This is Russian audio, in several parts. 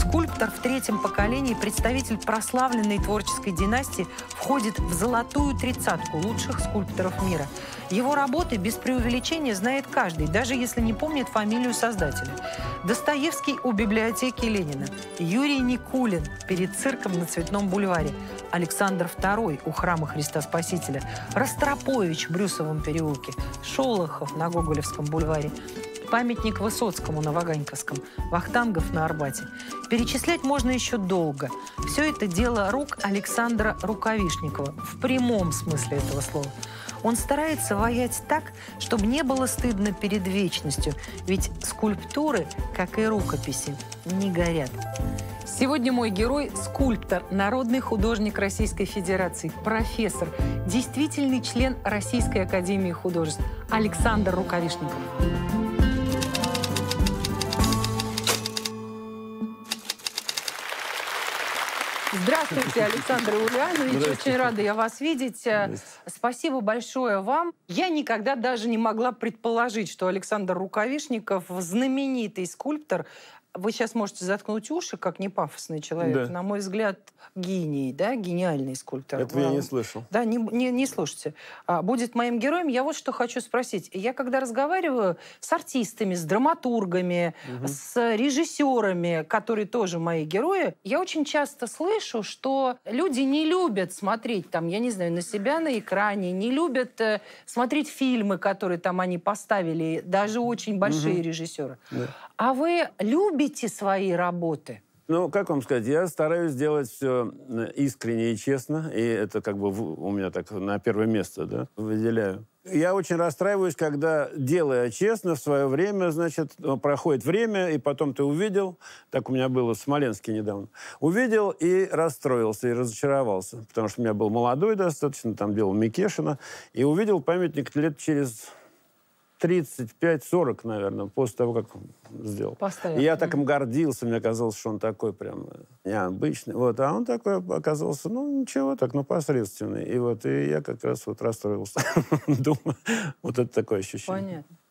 Скульптор в третьем поколении, представитель прославленной творческой династии, входит в золотую тридцатку лучших скульпторов мира. Его работы без преувеличения знает каждый, даже если не помнит фамилию создателя. Достоевский у библиотеки Ленина, Юрий Никулин перед цирком на Цветном бульваре, Александр II у храма Христа Спасителя, Ростропович в Брюсовом переулке, Шолохов на Гоголевском бульваре, памятник Высоцкому на Ваганьковском, Вахтангов на Арбате. Перечислять можно еще долго. Все это дело рук Александра Рукавишникова в прямом смысле этого слова. Он старается воять так, чтобы не было стыдно перед вечностью, ведь скульптуры, как и рукописи, не горят. Сегодня мой герой – скульптор, народный художник Российской Федерации, профессор, действительный член Российской Академии Художеств Александр Рукавишников. Здравствуйте, Александр Ульянович. Очень рада я вас видеть. Спасибо большое вам. Я никогда даже не могла предположить, что Александр Рукавишников – знаменитый скульптор. Вы сейчас можете заткнуть уши, как не пафосный человек. Да. На мой взгляд, гений, да, гениальный скульптор. Этого я не слышал. Да, не слушайте. Будет моим героем. Я вот что хочу спросить. Я когда разговариваю с артистами, с драматургами, с режиссерами, которые тоже мои герои, я очень часто слышу, что люди не любят смотреть, там, я не знаю, на себя на экране, не любят смотреть фильмы, которые там они поставили, даже очень большие режиссеры. Да. А вы любите свои работы? Ну, как вам сказать, я стараюсь делать все искренне и честно, и это как бы у меня так на первое место, да, выделяю. Я очень расстраиваюсь, когда, делая честно, в свое время, значит, проходит время, и потом ты увидел, так у меня было в Смоленске недавно, увидел и расстроился, и разочаровался, потому что у меня был молодой достаточно, там делал Микешина, и увидел памятник лет через 35-40, наверное, после того, как сделал. Поставил. И я так им гордился, мне казалось, что он такой прям необычный. Вот, а он такой оказался, ну, ничего, так, ну, посредственный. И вот, и я как раз вот расстроился. Думаю, вот это такое ощущение. Понятно.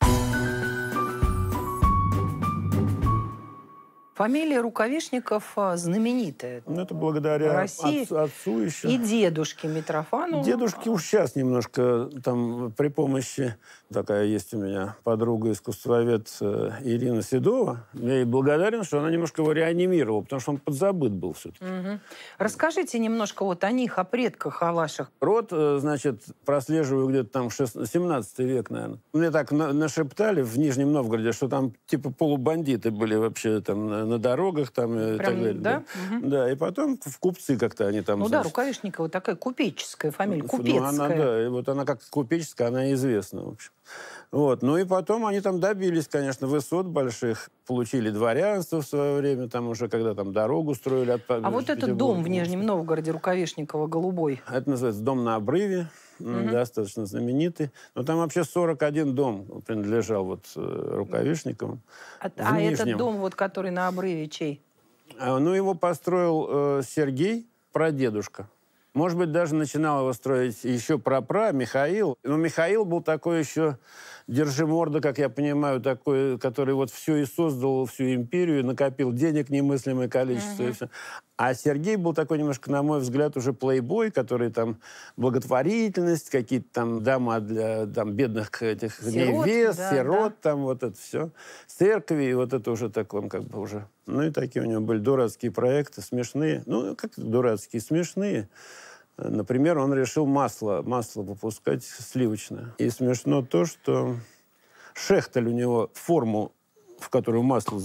Фамилия Рукавишников знаменитая. Ну, это благодаря отцу еще. И дедушке Митрофану. Дедушке уж сейчас немножко там при помощи... Такая есть у меня подруга-искусствовед Ирина Седова. Я ей благодарен, что она немножко его реанимировала, потому что он подзабыт был все-таки. Расскажите немножко вот о них, о предках, о ваших. Род, значит, прослеживаю где-то там 17 век, наверное. Мне так нашептали в Нижнем Новгороде, что там типа полубандиты были вообще там на дорогах там и так далее. Да? Да, и потом в купцы как-то они там... Ну значит, да, Рукавишникова такая купеческая фамилия, купецкая. Ну, она, да, и вот она как купеческая, она известна, в общем. Вот. Ну и потом они там добились, конечно, высот больших, получили дворянство в свое время, там уже когда там дорогу строили от А вот этот дом в Нижнем Новгороде Рукавишникова, голубой. Это называется дом на обрыве, достаточно знаменитый. Но там вообще 41 дом принадлежал вот Рукавишниковым. А этот дом, вот, который на обрыве, чей? Ну, его построил Сергей, прадедушка. Может быть, даже начинал его строить еще прапра Михаил. Но Михаил был такой еще держиморда, как я понимаю, такой, который вот все и создал, всю империю, накопил денег немыслимое количество. И все. А Сергей был такой немножко, на мой взгляд, уже плейбой, который там благотворительность, какие-то там дома для там, бедных этих невест, сирот, там вот это все. Церкви, и вот это уже такой, как бы уже... Ну и такие у него были дурацкие проекты, смешные. Ну, как дурацкие, смешные. Например, он решил масло выпускать сливочное. И смешно то, что шехтель у него форму, в которую масло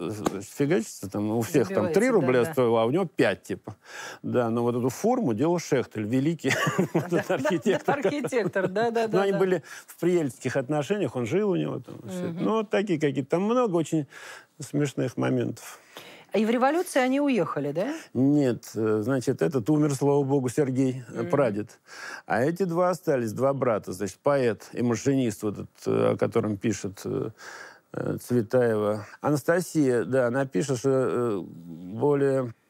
фигачится, там у всех там 3 рубля стоило, а у него 5, типа. Да, но вот эту форму делал Шехтель, великий архитектор. Архитектор, да. Но они были в приятельских отношениях, он жил у него там. Ну, вот такие какие-то. Там много очень смешных моментов. И в революции они уехали, да? Нет. Значит, этот умер, слава богу, Сергей, прадед. А эти два остались, 2 брата. Значит, поэт и машинист, вот этот, о котором пишет Цветаева. Анастасия, да, она пишет, что более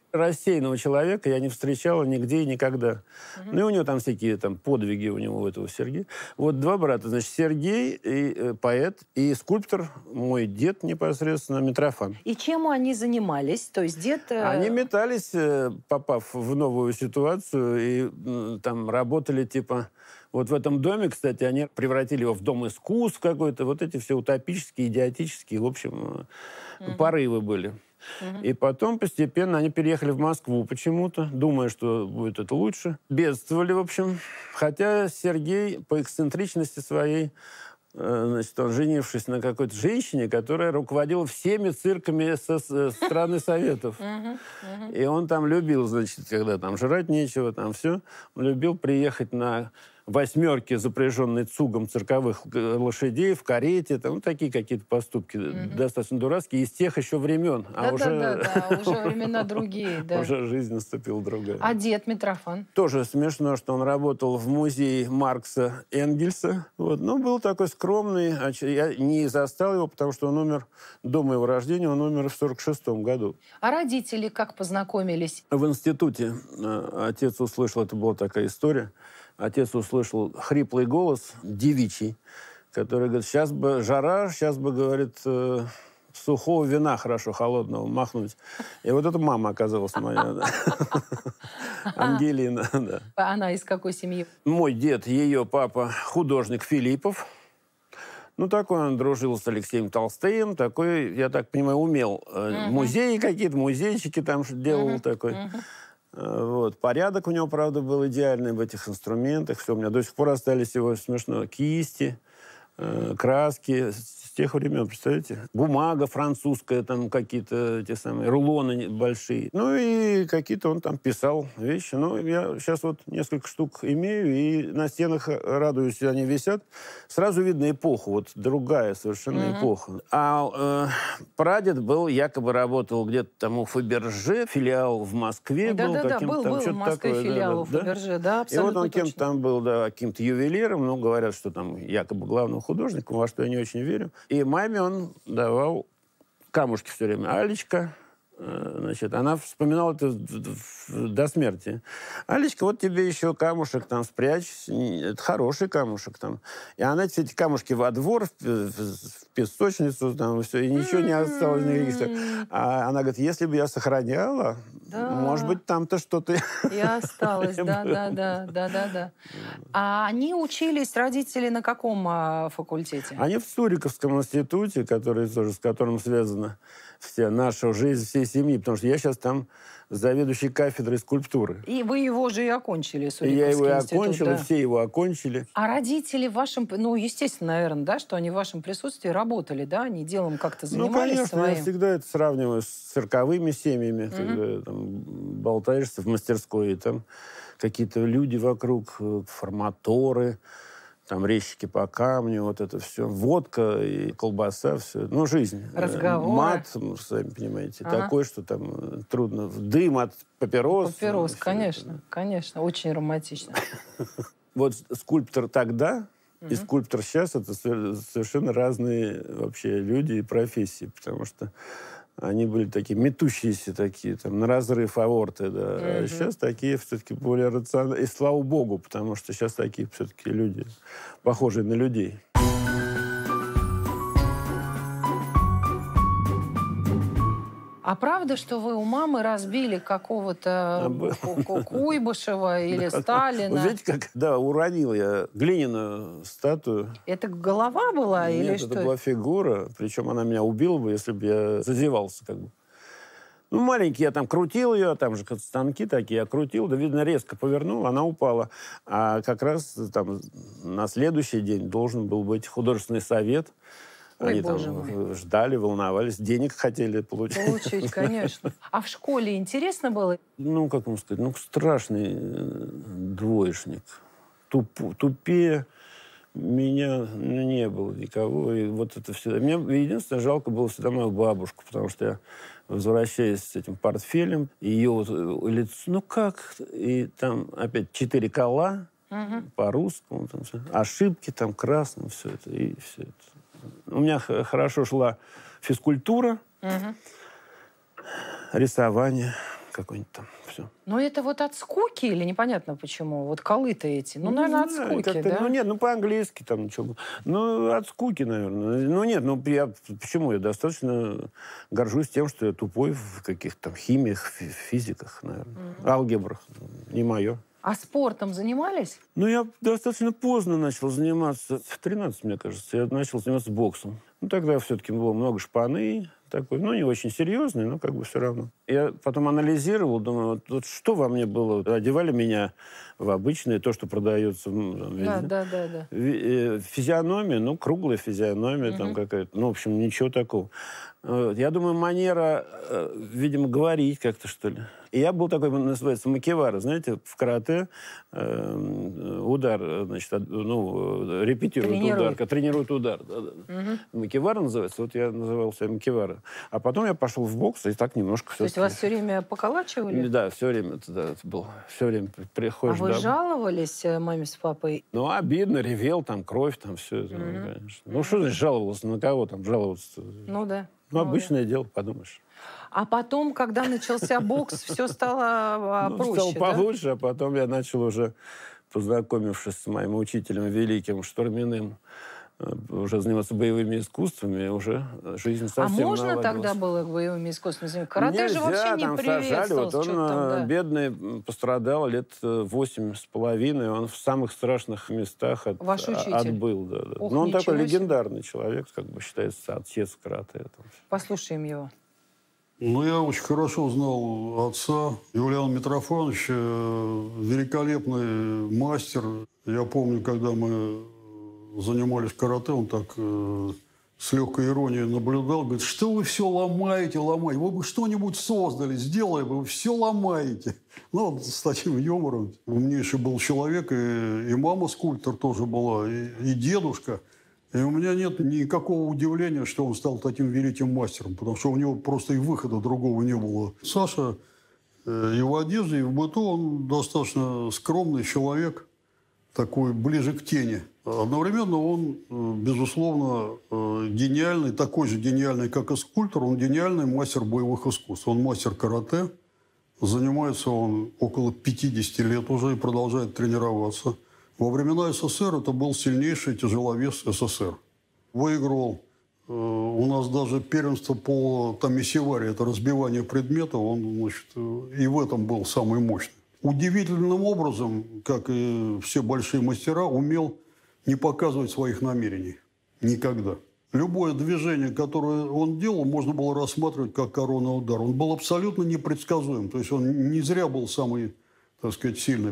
Рассеянного человека я не встречала нигде и никогда. Ну и у него там всякие там подвиги у него, у этого Сергея. Вот два брата, значит, Сергей, и, поэт, и скульптор, мой дед непосредственно, Митрофан. И чем они занимались? То есть дед... Они метались, попав в новую ситуацию, и там работали типа... Вот в этом доме, кстати, они превратили его в дом искусств какой-то. Вот эти все утопические, идиотические, в общем, порывы были. И потом постепенно они переехали в Москву почему-то, думая, что будет это лучше. Бедствовали, в общем. Хотя Сергей по эксцентричности своей, значит, он, женившись на какой-то женщине, которая руководила всеми цирками со страны Советов. И он там любил, значит, когда там жрать нечего, там все, он любил приехать на восьмерке, запряженной цугом цирковых лошадей, в карете, там, ну, такие какие-то поступки достаточно дурацкие, из тех еще времен. Уже времена другие, да. Уже жизнь наступила другая. А дед Митрофан? Тоже смешно, что он работал в музее Маркса Энгельса. Вот. Но был такой скромный. Я не застал его, потому что он умер до моего рождения, он умер в 1946 году. А родители как познакомились? В институте отец услышал, это была такая история, отец услышал хриплый голос, девичий, который говорит, сейчас бы жара, сейчас бы, говорит, сухого вина хорошо, холодного, махнуть. И вот эта мама оказалась моя, Ангелина. Она из какой семьи? Мой дед, ее папа, художник Филиппов. Ну, такой он дружил с Алексеем Толстым, такой, я так понимаю, умел. Музеи какие-то, музейчики там делал такой. Вот. Порядок у него, правда, был идеальный в этих инструментах. Все, у меня до сих пор остались его, смешно, кисти, краски с тех времен, представляете? Бумага французская, там какие-то те самые рулоны большие. Ну и какие-то он там писал вещи. Ну, я сейчас вот несколько штук имею, и на стенах, радуюсь, они висят. Сразу видно эпоху, вот другая совершенно эпоха. А прадед был, якобы работал где-то там у Фаберже, филиал в Москве был. Да-да-да, был в Москве такое, филиал у Фаберже, да, абсолютно. И вот он кем-то там был, да, каким-то ювелиром, ну, говорят, что там якобы главным художником, во что я не очень верю. И маме он давал камушки все время. Алечка, значит, она вспоминала это до смерти. Алечка, вот тебе еще камушек там спрячь. Это хороший камушек там. И она все эти камушки во двор, в песочницу, там все, и ничего не осталось. А она говорит, если бы я сохраняла, да, может быть, там-то что-то... И осталось, да. А они учились, родители, на каком факультете? Они в Суриковском институте, который тоже, с которым связана вся наша жизнь, всей семьи, потому что я сейчас там заведующий кафедрой скульптуры. И вы его же и окончили, Суриковский институт. Я его и окончил, да. И все его окончили. А родители в вашем, ну, естественно, наверное, да, что они в вашем присутствии работали, да, они делом как-то занимались конечно, своим? Я всегда это сравниваю с цирковыми семьями, когда там болтаешься в мастерской, и там какие-то люди вокруг, форматоры, там резчики по камню, вот это все. Водка и колбаса, все. Ну, жизнь. Разговоры. Мат, сами понимаете, такой, что там трудно. Дым от папирос. Папирос, конечно, конечно. Очень романтично. Вот скульптор тогда и скульптор сейчас — это совершенно разные вообще люди и профессии, потому что они были такие метущиеся, такие, там, на разрыв аорты, да. А сейчас такие все-таки более рациональные. И слава богу, потому что сейчас такие все-таки люди, похожие на людей. А правда, что вы у мамы разбили какого-то Куйбышева или Сталина? Вы видите, как, да, уронил я глиняную статую. Это голова была? Нет, или это что? была фигура. Причем она меня убила бы, если бы я зазевался как бы. Ну, маленький, я там крутил ее, там же станки такие, я крутил, да, видно, резко повернул, она упала. А как раз там на следующий день должен был быть художественный совет. Ой, они там ждали, волновались, денег хотели получить. Получить, конечно. А в школе интересно было? Ну, как вам сказать, ну, страшный двоечник. Тупее меня не было никого. И вот это все. Мне единственное жалко было всегда мою бабушку, потому что я, возвращаясь с этим портфелем, ее вот лицо, ну как? И там опять 4 кола по-русскому, там, ошибки там красным, все это, и все это. У меня хорошо шла физкультура, рисование, какой-нибудь там. Все. Но это вот от скуки или непонятно почему? Вот колы-то эти. Ну, наверное, от скуки, да? Ну, нет, ну, по-английски там ничего. Ну, от скуки, наверное. Ну, нет, ну, почему? Я достаточно горжусь тем, что я тупой в каких-то там химиях, физиках, наверное. Алгебрах. Не мое. А спортом занимались? Ну, я достаточно поздно начал заниматься. В 13, мне кажется, я начал заниматься боксом. Ну, тогда все-таки было много шпаны. Такой, ну, не очень серьезный, но как бы все равно. Я потом анализировал, думаю, вот что во мне было. Одевали меня в обычное, то, что продается. Да. Физиономия, ну, круглая физиономия там какая-то. Ну, в общем, ничего такого. Я думаю, манера, видимо, говорить как-то, что ли. И я был такой, называется, макевара. Знаете, в карате удар, значит, репетирует удар, тренирует удар. Макевара называется. Вот я называл себя макевара. А потом я пошел в бокс, и так немножко... То есть вас все время поколачивали? Да, все время это было. Все время приходишь... А вы жаловались маме с папой? Ну, обидно, ревел, там, кровь, там, все это, конечно. Ну, что значит жаловался? На кого там жаловаться? Ну, да. Ну, обычное дело, подумаешь. А потом, когда начался бокс, все стало проще, стало получше, а потом я начал уже, познакомившись с моим учителем великим Штурминым, уже заниматься боевыми искусствами, уже жизнь совсем наладилась. А можно тогда было боевыми искусствами заниматься? Карате же вообще не приветствовалось. Вот он, бедный, пострадал лет 8,5, он в самых страшных местах отбыл. Да. Но он такой легендарный человек, как бы считается, отец карате. Послушаем его. Ну, я очень хорошо знал отца, Юлиана Митрофановича, великолепный мастер. Я помню, когда мы занимались карате, он так с легкой иронией наблюдал, говорит, что вы все ломаете. Вы бы что-нибудь создали, сделали бы, вы все ломаете. Ну, вот с таким юмором. Умнейший был человек, и мама скульптор тоже была, и дедушка. И у меня нет никакого удивления, что он стал таким великим мастером, потому что у него просто и выхода другого не было. Саша и в одежде, и в быту он достаточно скромный человек, такой ближе к тени. Одновременно он, безусловно, гениальный, такой же гениальный, как и скульптор, он гениальный мастер боевых искусств. Он мастер карате, занимается он около 50 лет уже и продолжает тренироваться. Во времена СССР это был сильнейший тяжеловес СССР. Выиграл у нас даже первенство по тамисевари, это разбивание предметов, он, значит, и в этом был самый мощный. Удивительным образом, как и все большие мастера, умел не показывать своих намерений. Никогда. Любое движение, которое он делал, можно было рассматривать как коронный удар. Он был абсолютно непредсказуем. То есть он не зря был самый, так сказать, сильный.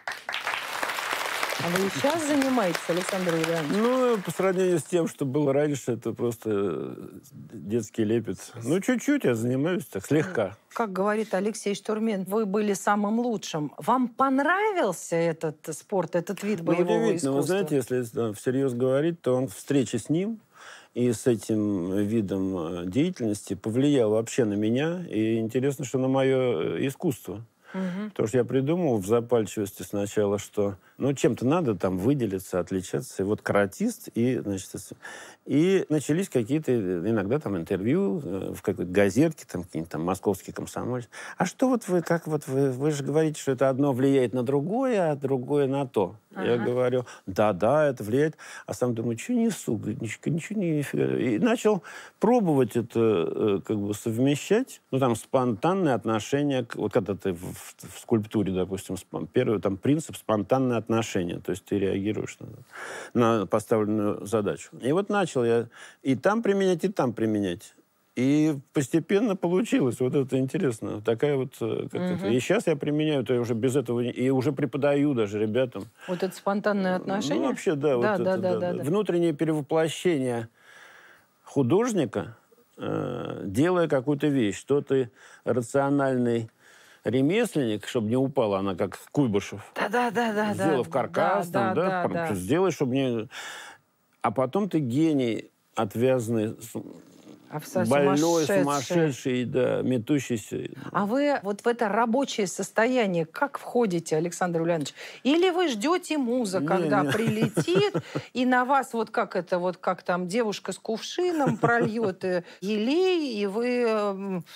А вы сейчас занимаетесь, Александр Ульянович? Ну, по сравнению с тем, что было раньше, это просто детский лепет. Ну, чуть-чуть я занимаюсь, так, слегка. Как говорит Алексей Штурмин, вы были самым лучшим. Вам понравился этот спорт, этот вид боевого искусства? Вы знаете, если всерьез говорить, то встреча с ним и с этим видом деятельности повлияла вообще на меня. И интересно, что на мое искусство. Потому что я придумал в запальчивости сначала, что чем-то надо там выделиться, отличаться. И вот каратист, и, значит, и начались какие-то иногда там интервью в какой-то газетке, там какие-нибудь там московские комсомольцы. А что вот вы, как вот вы же говорите, что это одно влияет на другое, а другое на то. Я говорю, да, это влияет. А сам думаю, что несу? Ничего не... И начал пробовать это как бы совмещать. Там спонтанное отношение. Вот когда ты в скульптуре, допустим, первый там принцип спонтанное отношение. То есть ты реагируешь на поставленную задачу. И вот начал я и там применять, и там применять. И постепенно получилось. Вот это интересно. Такая вот... И сейчас я применяю это уже без этого. И уже преподаю даже ребятам. Вот это спонтанное отношение? Ну, вообще, да. Да. Внутреннее перевоплощение художника, делая какую-то вещь. Что ты рациональный ремесленник, чтобы не упала она, как Куйбышев. Да. Сделав каркас, сделай, чтобы не... А потом ты гений, отвязанный... Больной, сумасшедший, да, метущийся. А вы вот в это рабочее состояние как входите, Александр Ульянович? Или вы ждете муза, когда прилетит, и на вас как там девушка с кувшином прольет елей, и вы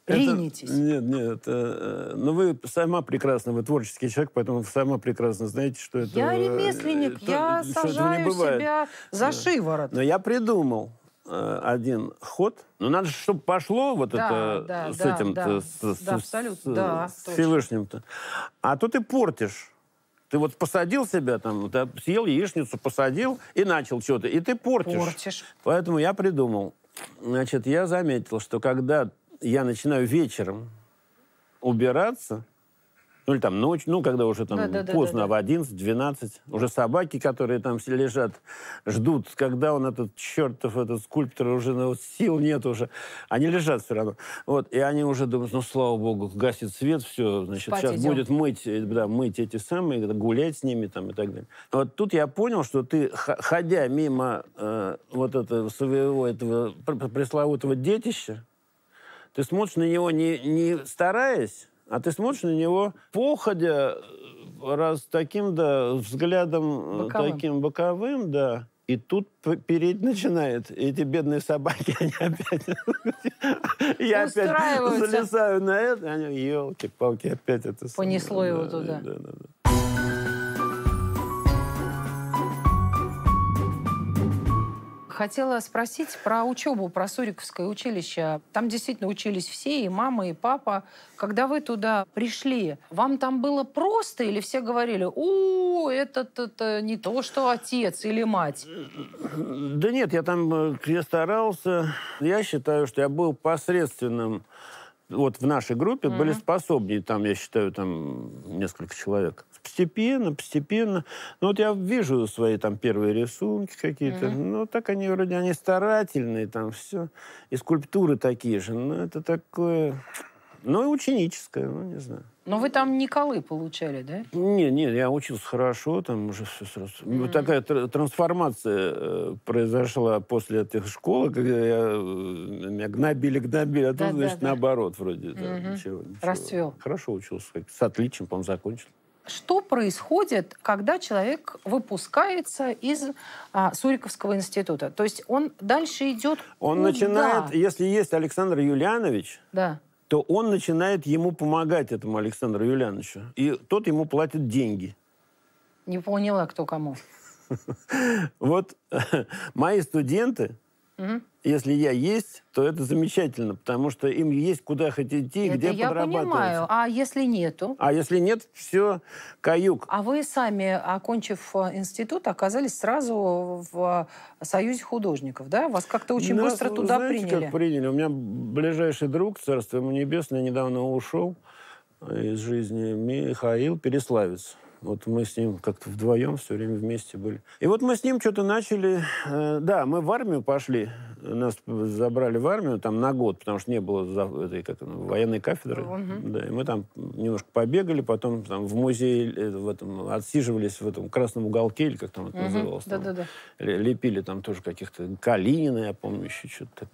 Ринетесь? Нет. Ну, вы сама прекрасна, вы творческий человек, поэтому вы сама прекрасно знаете, что это... Я ремесленник, я сажаю себя за шиворот. Но я придумал один ход. Ну, надо, чтобы пошло вот это с этим-то, с Всевышним-то. А то ты портишь. Ты вот посадил себя там, ты съел яичницу, посадил и начал что-то, и ты портишь. Поэтому я придумал. Значит, я заметил, что когда я начинаю вечером убираться, ну, или там ночью, ну, когда уже там поздно, в 11-12, уже собаки, которые там все лежат, ждут, когда он, этот чертов, этот скульптор, уже сил нет уже. Они лежат все равно. Вот, и они уже думают, ну, слава богу, гасит свет, все, значит, спать сейчас идем. будет мыть эти самые, гулять с ними там и так далее. Вот тут я понял, что ты, ходя мимо вот этого своего, этого пресловутого детища, ты смотришь на него не стараясь, а ты смотришь на него, походя, раз таким, взглядом таким боковым, и тут переть начинает. Эти бедные собаки, они опять... Я опять залезаю на это, они, елки-палки, опять это... Понесло его туда. Да. Хотела спросить про учебу, про Суриковское училище. Там действительно учились все, и мама, и папа. Когда вы туда пришли, вам там было просто или все говорили, это не то, что отец или мать? Да нет, я старался. Я считаю, что я был посредственным. Вот в нашей группе были способнее, там, я считаю, там несколько человек. Постепенно. Ну, вот я вижу свои там первые рисунки какие-то. Ну, так они вроде, они старательные, там все. И скульптуры такие же. Ну, это такое... Ну, и ученическое, ну, не знаю. Но вы там не колы получали, да? Нет, я учился хорошо, там уже все сразу. Вот такая трансформация произошла после этой школы, когда меня гнобили, а тут, значит, наоборот, вроде. Ничего. Расцвел. Хорошо учился, с отличием, по-моему, закончил. Что происходит, когда человек выпускается из Суриковского института? То есть он дальше идет Он начинает, если есть Александр Юлианович, то он начинает ему помогать, этому Александру Юлиановичу. И тот ему платит деньги. Не поняла, кто кому. Вот мои студенты, если я есть, то это замечательно, потому что им есть куда хоть идти, где подрабатывать. Я понимаю. А если нету? А если нет, все, каюк. А вы сами, окончив институт, оказались сразу в Союзе художников, да? Вас как-то очень быстро туда приняли. Как приняли? У меня ближайший друг, царство ему небесное, недавно ушел из жизни, Михаил Переславец. Вот мы с ним как-то вдвоем все время вместе были. И вот мы с ним что-то начали... Да, мы в армию пошли. Нас забрали в армию там на год, потому что не было этой, военной кафедры. Да, и мы там немножко побегали, потом там в музее отсиживались в этом красном уголке, или как там это называлось. Там, лепили там тоже каких-то Калинина, я помню, еще что-то.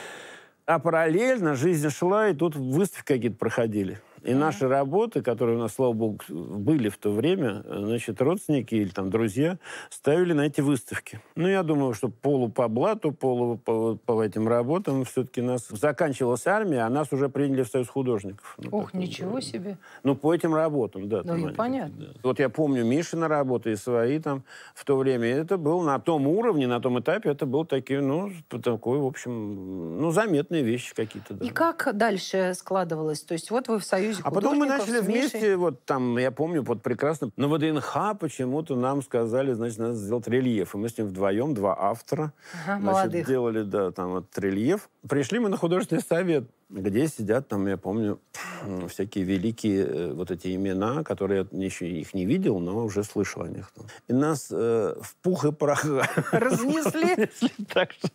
А параллельно жизнь шла, и тут выставки какие-то проходили. И наши работы, которые у нас, слава богу, были в то время, значит, родственники или там друзья ставили на эти выставки. Ну, я думаю, что полу по блату, полу по этим работам все-таки нас... Заканчивалась армия, а нас уже приняли в Союз художников. Ну, Ох, ничего себе. Ну, по этим работам, да. Ну, и понятно. Да. Вот я помню Мишины работы и свои там в то время. Это был на том уровне, на том этапе, это был такой, в общем, заметные вещи какие-то. Да. И как дальше складывалось? То есть вот вы в Союзе А потом мы начали вместе, вот там, я помню, вот прекрасно, на ВДНХ почему-то нам сказали, значит, надо сделать рельеф. И мы с ним вдвоем, два автора, значит, делали, да, там вот рельеф. Пришли мы на художественный совет, где сидят там, я помню, всякие великие вот эти имена, которые я еще их не видел, но уже слышал о них. И нас в пух и прах разнесли. Так что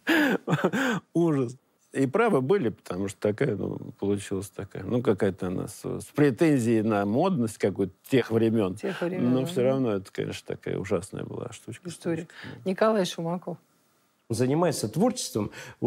ужас. И правы были, потому что такая, получилась такая, какая-то она с претензией на модность какую-то тех времен. Но все равно это, конечно, такая ужасная была штучка. История. Николай Шумаков. Занимается творчеством,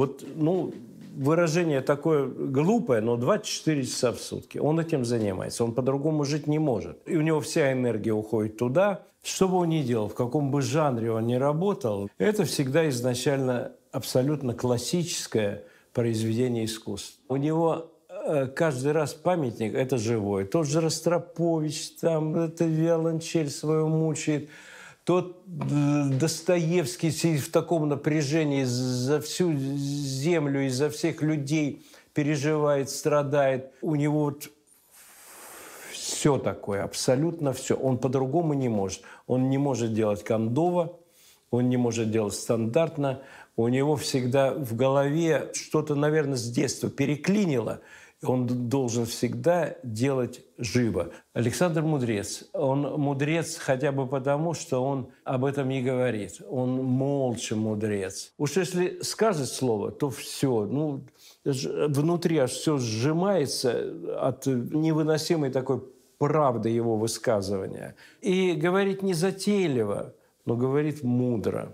выражение такое глупое, но 24 часа в сутки. Он этим занимается, он по-другому жить не может. И у него вся энергия уходит туда. Что бы он ни делал, в каком бы жанре он ни работал, это всегда изначально абсолютно классическое произведение искусства. У него каждый раз памятник – это живой. Тот же Ростропович, там, это виолончель свою мучает. Тот Достоевский сидит в таком напряжении за всю землю и за всех людей, переживает, страдает. У него вот все такое, абсолютно все. Он по-другому не может. Он не может делать кондово, он не может делать стандартно. У него всегда в голове что-то, наверное, с детства переклинило. Он должен всегда делать живо. Александр мудрец. Он мудрец хотя бы потому, что он об этом не говорит. Он молча мудрец. Уж если скажет слово, то все. Ну, внутри аж все сжимается от невыносимой такой правды его высказывания. И говорит не затейливо, но говорит мудро.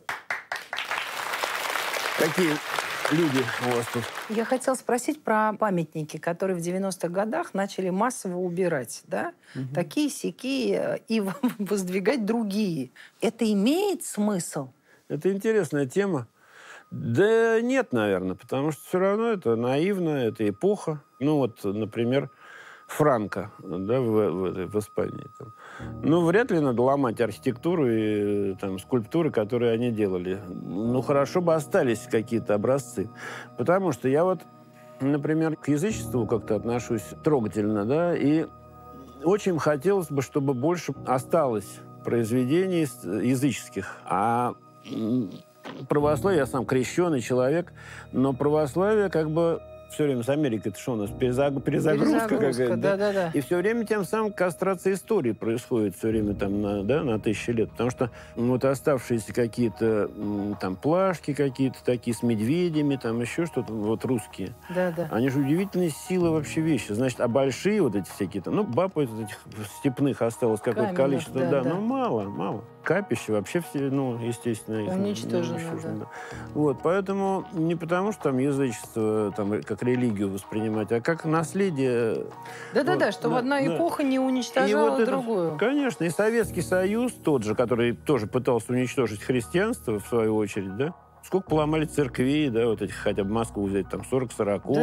Какие люди у вас тут? Я хотела спросить про памятники, которые в 90-х годах начали массово убирать, да? Такие-сякие, и воздвигать другие. Это имеет смысл? Это интересная тема. Да нет, наверное, потому что все равно это наивно, это эпоха. Ну вот, например, Франко, да, в Испании. Там. Ну, вряд ли надо ломать архитектуру и там, скульптуры, которые они делали. Ну, хорошо бы остались какие-то образцы. Потому что я вот, например, к язычеству как-то отношусь трогательно, да, и очень хотелось бы, чтобы больше осталось произведений языческих. А православие, я сам крещеный человек, но православие как бы все время с Америкой, это что у нас, перезагрузка какая-то. Да. И все время тем самым кастрация истории происходит все время там на тысячи лет. Потому что вот оставшиеся какие-то там плашки какие-то такие с медведями, там еще что-то, вот русские. Да. Они же удивительные силы вообще вещи. Значит, а большие вот эти всякие там, ну, баб этих степных осталось какое-то количество. Да, ну, мало. Капища вообще все, ну, естественно, их уничтожено, да. Вот, поэтому не потому, что там язычество там, как религию воспринимать, а как наследие. Да, чтобы одна эпоха не уничтожала вот другую. Это, конечно, и Советский Союз тот же, который тоже пытался уничтожить христианство, в свою очередь, да? Сколько поломали церквей, да, вот этих, хотя бы Москву взять, там 40 сороков.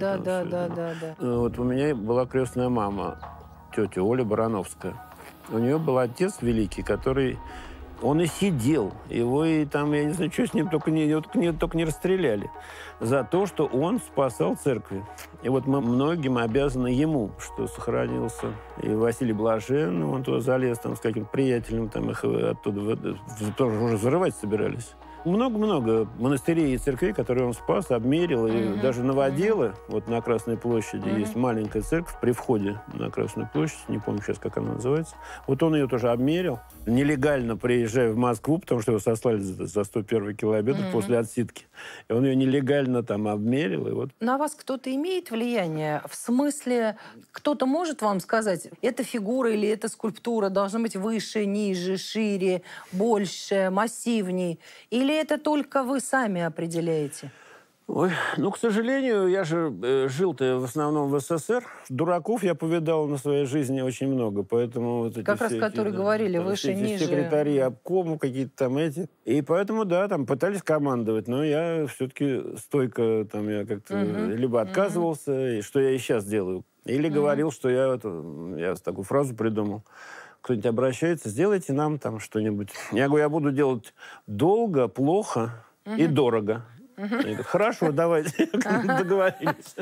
Да. Вот у меня была крестная мама, тетя Оля Барановская. У нее был отец великий, который... Он и сидел. Его и там, я не знаю, что с ним только не расстреляли. За то, что он спасал церкви. И вот мы многим обязаны ему, что сохранился. И Василий Блаженный, он туда залез там, с каким-то приятелем, там их оттуда тоже уже взрывать собирались. Много-много монастырей и церквей, которые он спас, обмерил. И даже Новоделы, вот на Красной площади, есть маленькая церковь при входе на Красную площадь, не помню сейчас, как она называется. Вот он ее тоже обмерил, нелегально приезжая в Москву, потому что его сослали за 101 километр после отсидки. И он ее нелегально там обмерил. И вот. На вас кто-то имеет влияние? В смысле, кто-то может вам сказать, эта фигура или эта скульптура должна быть выше, ниже, шире, больше, массивнее? Или это только вы сами определяете? Ой, ну, к сожалению, я же жил-то в основном в СССР. Дураков я повидал на своей жизни очень много, поэтому... Вот эти как раз, которые говорили, выше, ниже. Секретари обкому какие-то там эти. И поэтому, да, там пытались командовать, но я все-таки стойко там я как-то либо отказывался, и что я и сейчас делаю, или говорил, что я такую фразу придумал. Кто-нибудь обращается, сделайте нам там что-нибудь. Я говорю, я буду делать долго, плохо и дорого. Я говорю, хорошо, давайте, договорились.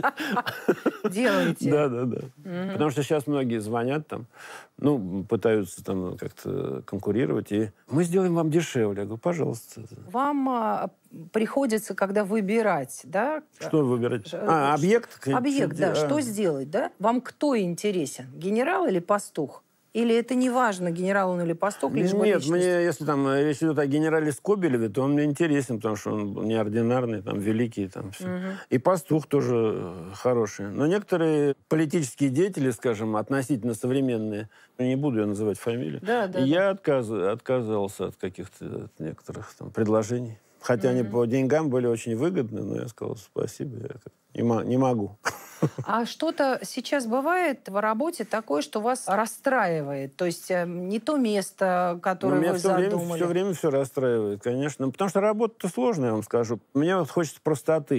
Делайте. Да. Потому что сейчас многие звонят там, ну, пытаются там как-то конкурировать, и мы сделаем вам дешевле. Я говорю, пожалуйста. Вам приходится, когда выбирать, да? Что выбирать? Объект? Объект, да. Что сделать, да? Вам кто интересен? Генерал или пастух? Или это не важно, генерал он или пастух, лишь бы Нет, личность? мне, если там речь идет о генерале Скобелеве, то он мне интересен, потому что он неординарный, там, великий, там, все. И пастух тоже хороший. Но некоторые политические деятели, скажем, относительно современные, не буду я называть фамилии, я отказывался от каких-то некоторых там предложений. Хотя они по деньгам были очень выгодны, но я сказал, спасибо, я не могу. А что-то сейчас бывает в работе такое, что вас расстраивает? То есть не то место, которое вы задумали? Все время все расстраивает, конечно. Потому что работа-то сложная, я вам скажу. Мне вот хочется простоты.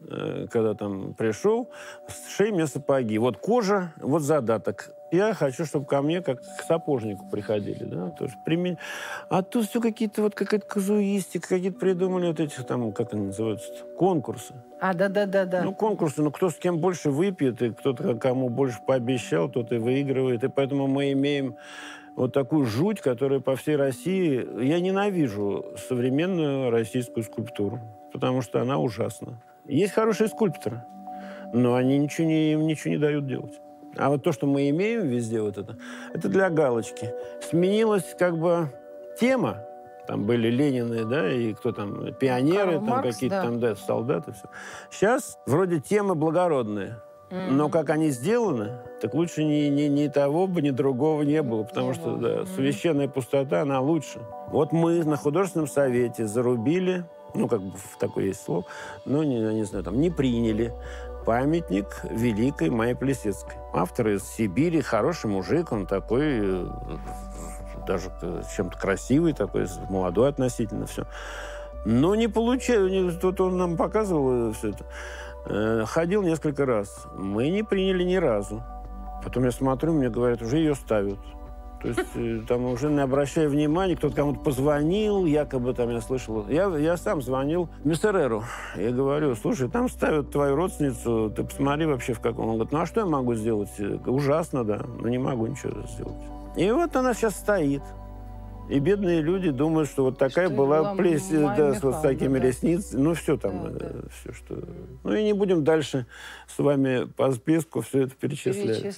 когда там пришел, сшей мне сапоги. Вот кожа, вот задаток. Я хочу, чтобы ко мне как к сапожнику приходили, да, тоже А тут все какие-то, вот какая-то казуистика, какие-то придумали вот этих там, как они называются, конкурсы. Да. Ну, конкурсы, кто с кем больше выпьет, и кто-то кому больше пообещал, тот и выигрывает. И поэтому мы имеем вот такую жуть, которая по всей России... Я ненавижу современную российскую скульптуру, потому что она ужасна. Есть хорошие скульпторы, но они им ничего не дают делать. А вот то, что мы имеем везде, вот это для галочки. Сменилась как бы тема. Там были Ленины, да, и кто там, пионеры, Карл там Маркс, какие-то да. там, да, солдаты, все. Сейчас вроде темы благородные. Но как они сделаны, так лучше ни того бы, ни другого не было. Потому что да, священная пустота, она лучше. Вот мы на художественном совете зарубили, как бы такое есть слово, не знаю, не приняли памятник великой Майе Плисецкой. Автор из Сибири, хороший мужик, он такой, даже чем-то красивый такой, молодой относительно, все. Но не получается, тут он нам показывал все это. Ходил несколько раз. Мы не приняли ни разу. Потом я смотрю, мне говорят, уже ее ставят. То есть там уже не обращая внимания, кто-то кому-то позвонил, якобы там я слышал. Я сам звонил Мессереру. Я говорю, слушай, там ставят твою родственницу, ты посмотри вообще в каком. Он говорит, а что я могу сделать? Ужасно, да, но не могу ничего сделать. И вот она сейчас стоит. И бедные люди думают, что вот такая что была плесь, да, с вот такими ресницами. Все там, все что... и не будем дальше с вами по списку все это перечислять.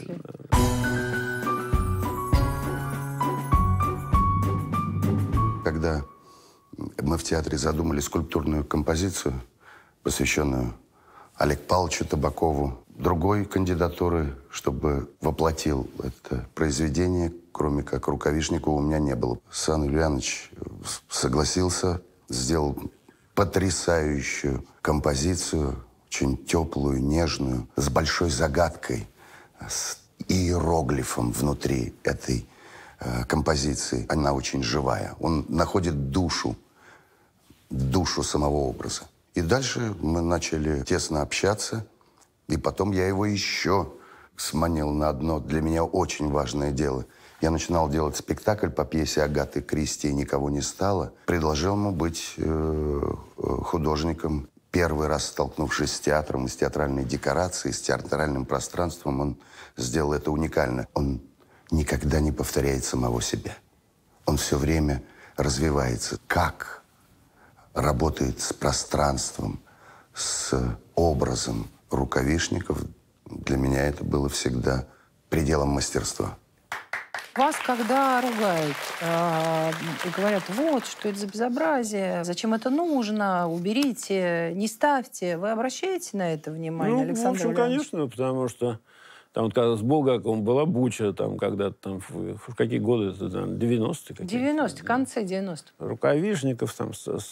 Когда мы в театре задумали скульптурную композицию, посвященную Олегу Павловичу Табакову, другой кандидатуры, чтобы воплотил это произведение, кроме как Рукавишникова, у меня не было. Сан Юлианович согласился, сделал потрясающую композицию, очень теплую, нежную, с большой загадкой, с иероглифом внутри этой композиции. Она очень живая. Он находит душу самого образа. И дальше мы начали тесно общаться, и потом я его еще сманил на одно для меня очень важное дело. Я начинал делать спектакль по пьесе Агаты Кристи, и никого не стало. Предложил ему быть художником. Первый раз столкнувшись с театром, с театральной декорацией, с театральным пространством, он сделал это уникально. Он никогда не повторяет самого себя. Он все время развивается. Как работает с пространством, с образом Рукавишников, для меня это было всегда пределом мастерства. Вас, когда ругают и говорят, вот, что это за безобразие, зачем это нужно, уберите, не ставьте, вы обращаете на это внимание, Александр в общем, Ульянович? конечно, потому что там вот когда с Булгаковым была Буча, там когда-то там, в какие годы это, там, 90-е какие-то? 90-е, в конце 90-х. Рукавишников, там,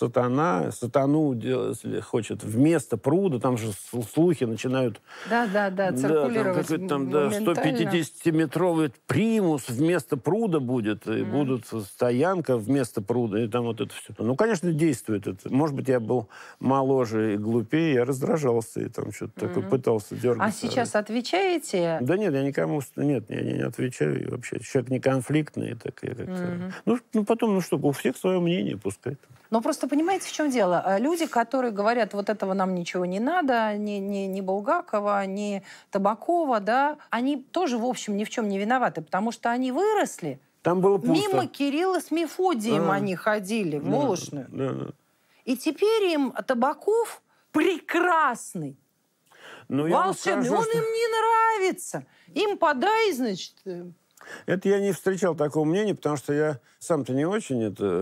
сатану, если хочет, вместо пруда, там же слухи начинают... Да, циркулировать там, 150-метровый примус вместо пруда будет, и будут стоянка вместо пруда, и там вот это все. Ну, конечно, действует это. Может быть, я был моложе и глупее, я раздражался, и там что-то такое пытался дергаться. А сейчас отвечаете? Да нет, я никому я не отвечаю вообще. Человек не конфликтный, так я как-то... Потом, у всех свое мнение, пускай. Но просто понимаете, в чем дело? Люди, которые говорят, вот этого нам ничего не надо, ни Булгакова, ни Табакова, да, они тоже, в общем, ни в чем не виноваты, потому что они выросли. Там было пусто. Мимо Кирилла с Мефодием они ходили в Молочную. Да. И теперь им Табаков прекрасный. Волшебный. Он им не нравится. Им подай, значит... Это я не встречал такого мнения, потому что я сам-то не очень...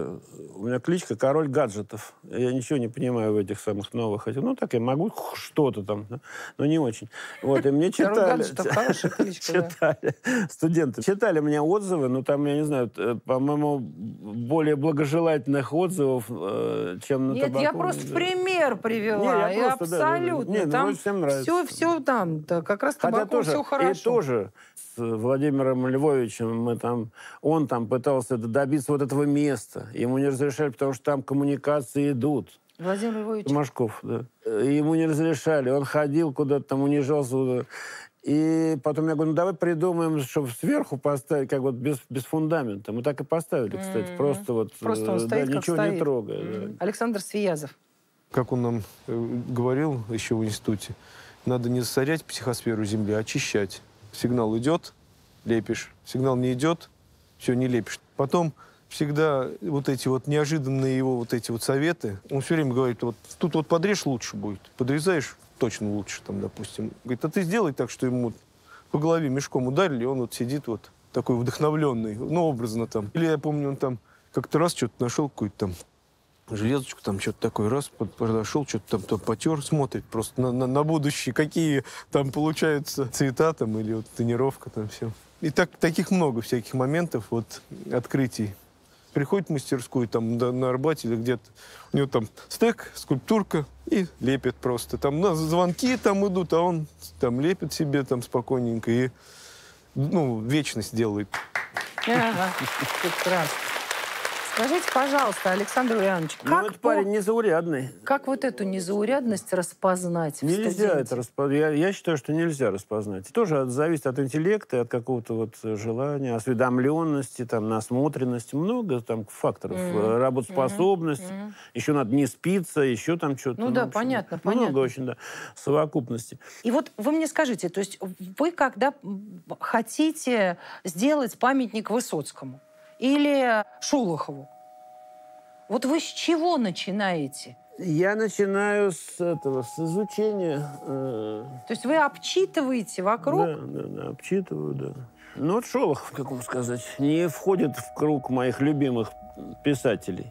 У меня кличка «Король гаджетов». Я ничего не понимаю в этих самых новых... так я могу что-то там, да, но не очень. Вот, и мне читали... «Король гаджетов» — хорошая кличка, читали, студенты читали мне отзывы, но там, я не знаю, по-моему, более благожелательных отзывов, чем на Табакова. Нет, я просто пример привела. Я просто, абсолютно. Нет, там всем нравится. все там, да, как раз Табаков все хорошо. И тоже с Владимиром Львовичем он там пытался добиться вот этого места. Ему не разрешали, потому что там коммуникации идут. Владимир Львович. Машков, да. Ему не разрешали, он ходил куда-то там, унижался. И потом я говорю, ну давай придумаем, чтобы сверху поставить, как вот без фундамента. Мы так и поставили, кстати. Просто вот Просто он стоит, да, как ничего стоит. не трогая. Да. Александр Свиязов. Как он нам говорил еще в институте, надо не засорять психосферу Земли, а очищать. Сигнал идет, лепишь. Сигнал не идет, все, не лепишь. Потом всегда вот эти вот неожиданные его вот эти вот советы, он все время говорит, вот тут вот подрежь лучше будет, подрезаешь точно лучше, там, допустим. Говорит, а ты сделай так, что ему по голове мешком ударили, и он вот сидит вот такой вдохновленный, ну, образно там. Или я помню, он там как-то раз что-то нашел, какую-то там железочку, там что-то такое, раз, подошел, что-то там потер, смотрит просто на будущее, какие там получаются цвета там, или вот тонировка там, все. И таких много всяких моментов, вот, открытий. Приходит в мастерскую, там, на Арбате или где-то, у него там стек, скульптурка, и лепит просто. Там звонки там идут, а он там лепит себе там спокойненько и, ну, вечность делает. Ага, прекрасно. Скажите, пожалуйста, Александр Ульянович, Ну, этот парень незаурядный. как вот эту незаурядность распознать? Нельзя это распознать. Я считаю, что нельзя распознать. Тоже зависит от интеллекта, от какого-то вот желания, осведомленности, там, насмотренности. Много там факторов. Работоспособность. Еще надо не спиться, еще там что-то. Ну да, понятно, понятно. Много очень, да, совокупности. И вот вы мне скажите, то есть вы когда хотите сделать памятник Высоцкому или Шолохову, вот вы с чего начинаете? Я начинаю с изучения. То есть вы обчитываете вокруг? Да, обчитываю, да. Ну вот Шолохов, как вам сказать, не входит в круг моих любимых писателей.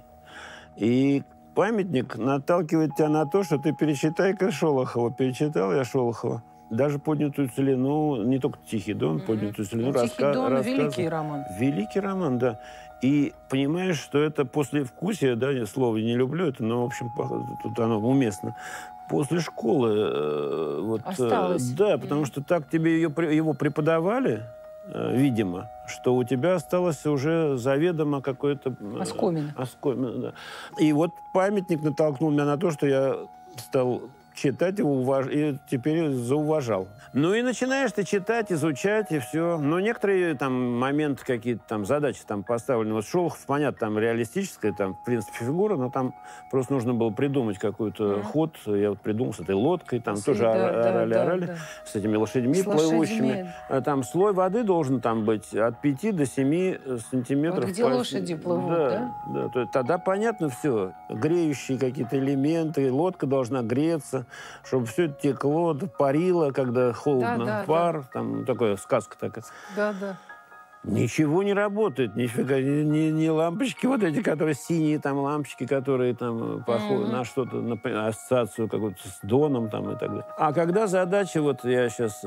И памятник наталкивает тебя на то, что ты перечитай-ка Шолохова. Перечитал я Шолохова. Даже «Поднятую целину», не только «Тихий дон», «Поднятую целину». «Тихий дон» — великий роман. Великий роман, да. И понимаешь, что это послевкусие, да, я слово не люблю это, но, в общем, тут оно уместно. После школы вот, осталось. Да, потому что так тебе его преподавали, видимо, что у тебя осталось уже заведомо какое-то... Оскомина. Оскомина, да. И вот памятник натолкнул меня на то, что я стал читать его и теперь зауважал. Ну и начинаешь ты читать, изучать, и все. Но некоторые там моменты какие-то, там задачи там поставлены. Вот Шолохов, понятно, там реалистическая, там, в принципе, фигура, но там просто нужно было придумать какой-то ход. Я вот придумал с этой лодкой, там тоже орали, с этими лошадьми плывущими. Там слой воды должен там быть от 5 до 7 сантиметров. Вот где лошади плывут, да? Да, то есть тогда понятно все. Греющие какие-то элементы, лодка должна греться, чтобы все это текло, парило, когда холодно, пар, там такая сказка такая. Да. Ничего не работает, нифига, ни лампочки вот эти, которые синие, там лампочки, которые там похожи на что-то, на ассоциацию какую-то с Доном там и так далее. А когда задача, вот я сейчас,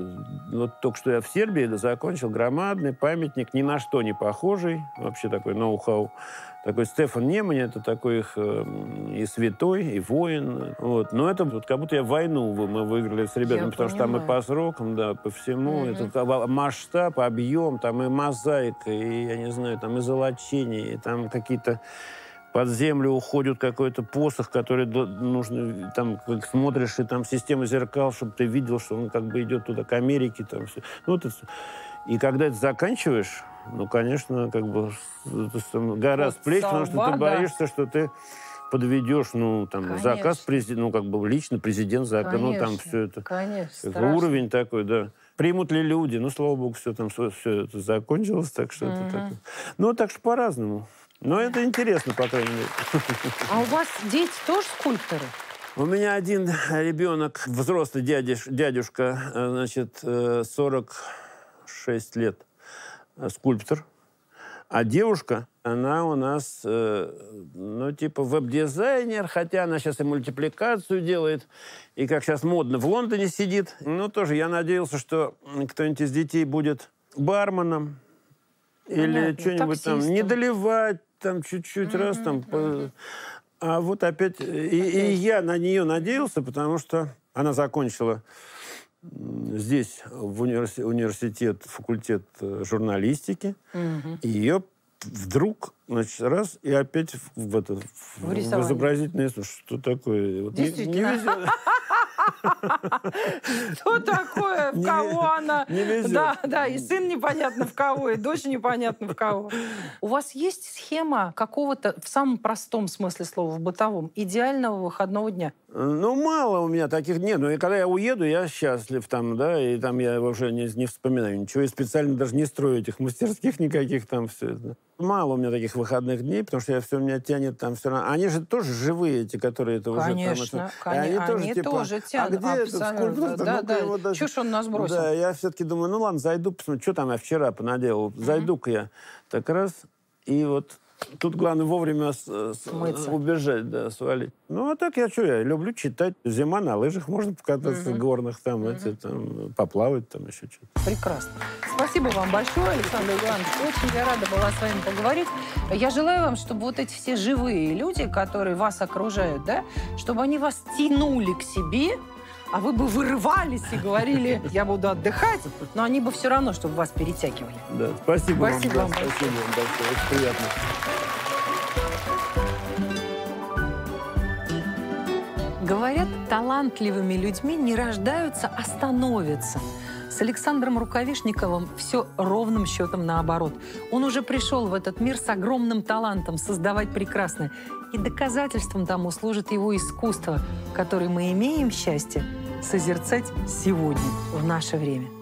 вот только что я в Сербии закончил громадный памятник, ни на что не похожий, вообще такой ноу-хау. Такой Стефан Немань, это такой их и святой, и воин. Вот. Но это вот как будто я войну мы выиграли с ребятами, потому что там и по срокам, да, по всему. Это масштаб, объем, там и мозаика, и, я не знаю, там и золочение, и там какие-то под землю уходит какой-то посох, который нужно, там, как смотришь, и там система зеркал, чтобы ты видел, что он как бы идет туда, к Америке, там все. Ну, вот это. И когда это заканчиваешь, ну, конечно, как бы гора с плеч, потому что ты боишься, что ты подведешь, ну, там, заказ президента, ну, как бы лично президент заказ, ну, там все это. Конечно, уровень такой, да. Примут ли люди? Ну, слава богу, все там, все это закончилось, так что это так. Ну, так что по-разному. Но это интересно, по крайней мере. А у вас дети тоже скульпторы? У меня один ребенок, взрослый дядюшка, значит, 46 лет, скульптор. А девушка, она у нас, ну, типа веб-дизайнер, хотя она сейчас и мультипликацию делает, и как сейчас модно, в Лондоне сидит. Ну, тоже я надеялся, что кто-нибудь из детей будет барменом или что-нибудь там, не доливать, там, чуть-чуть раз, там... А вот опять... И я на нее надеялся, потому что она закончила здесь, в факультет журналистики. И ее вдруг, значит, раз, и опять в изобразительное искусство. Что такое? Вот Действительно. Что такое? В кого она? Не везет. Да, и сын непонятно в кого, и дочь непонятно в кого. У вас есть схема какого-то, в самом простом смысле слова, в бытовом, идеального выходного дня? Ну, мало у меня таких нет. Но и когда я уеду, я счастлив там, да, и там я уже не вспоминаю ничего. И специально даже не строю этих мастерских никаких там все это. Мало у меня таких выходных дней, потому что все меня тянет там все равно. Они же тоже живые, эти, которые это уже... Конечно, они тоже тянут. А где этот скульптор? Да. Чушь он нас бросил. Да, я все-таки думаю, ну ладно, зайду, посмотрю, что там я вчера понаделал. Зайду-ка я. Так раз, и вот... Тут главное вовремя убежать, да, свалить. Ну, а так я люблю читать. Зима на лыжах, можно покататься в горных, там, поплавать, там еще что-то. Прекрасно. Спасибо вам большое, Александр Иванович. Очень я рада была с вами поговорить. Я желаю вам, чтобы вот эти все живые люди, которые вас окружают, да, чтобы они вас тянули к себе, а вы бы вырывались и говорили, я буду отдыхать, но они бы все равно, чтобы вас перетягивали. Да, спасибо вам. Спасибо вам большое. Спасибо вам большое, очень приятно. Говорят, талантливыми людьми не рождаются, а становятся. С Александром Рукавишниковым все ровным счетом наоборот. Он уже пришел в этот мир с огромным талантом создавать прекрасное. И доказательством тому служит его искусство, которое мы имеем счастье созерцать сегодня, в наше время.